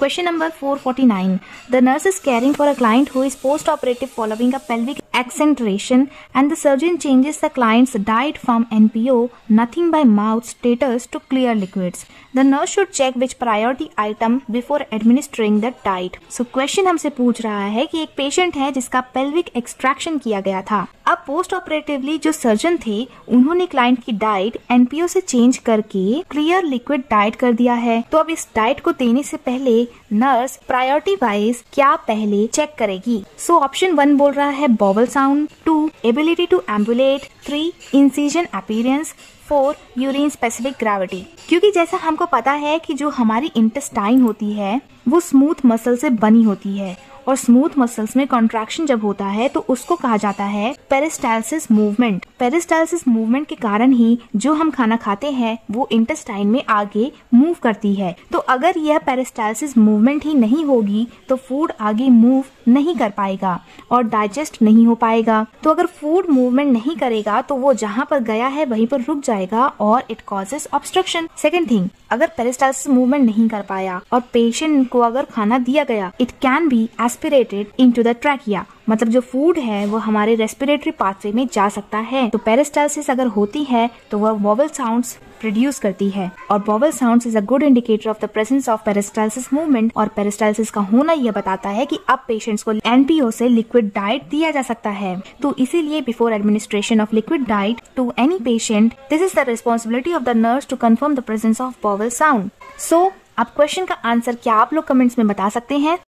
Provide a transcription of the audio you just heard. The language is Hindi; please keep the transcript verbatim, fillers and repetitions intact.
Question number four forty-nine. The nurse is caring for a client who is post-operative following a pelvic excenteration and the surgeon changes the client's diet from N P O, nothing by mouth status, to clear liquids. The nurse should check which priority item before administering the diet. So question हमसे पूछ रहा है कि एक पेशेंट है जिसका पेल्विक एक्सट्रैक्शन किया गया था। अब पोस्ट ऑपरेटिवली जो सर्जन थे उन्होंने क्लाइंट की डाइट N P O से चेंज करके क्लियर लिक्विड डाइट कर दिया है। तो अब इस डाइट को देने से पहले नर्स प्रायोरिटी वाइज क्या पहले चेक करेगी? सो ऑप्शन वन बोल रहा है bowel sound, two ability to ambulate, three incision appearance, four urine specific gravity. क्योंकि जैसा हमको पता है कि जो हमारी इंटेस्टाइन होती है वो स्मूथ मसल से बनी होती है और स्मूथ मसल्स में कॉन्ट्रैक्शन जब होता है तो उसको कहा जाता है पेरिस्टालसिस मूवमेंट। पेरिस्टालसिस मूवमेंट के कारण ही जो हम खाना खाते हैं वो इंटेस्टाइन में आगे मूव करती है। तो अगर यह पेरिस्टालसिस मूवमेंट ही नहीं होगी तो फूड आगे मूव नहीं कर पाएगा और डाइजेस्ट नहीं हो पाएगा। तो अगर फूड मूवमेंट नहीं करेगा तो वो जहाँ पर गया है वहीं पर रुक जाएगा और it causes obstruction. Second thing, अगर पेरिस्टालसिस मूवमेंट नहीं कर पाया और पेशेंट को अगर खाना दिया गया, it can be aspirated into the trachea, मतलब जो फूड है वो हमारे रेस्पिरेटरी पाथवे में जा सकता है। तो पेरिस्टालसिस अगर होती है तो वह वोवल साउंड्स प्रोड्यूस करती है और bowel sounds is a good indicator of the presence of peristalsis movement. और पेरिस्टालसिस का होना यह बताता है कि अब पेशेंट्स को N P O से लिक्विड डाइट दिया जा सकता है। तो इसीलिए before administration of liquid diet to any patient, this is the responsibility of the nurse to confirm the presence of bowel sound. So अब क्वेश्चन का आंसर क्या आप लोग कमेंट्स में बता सकते हैं?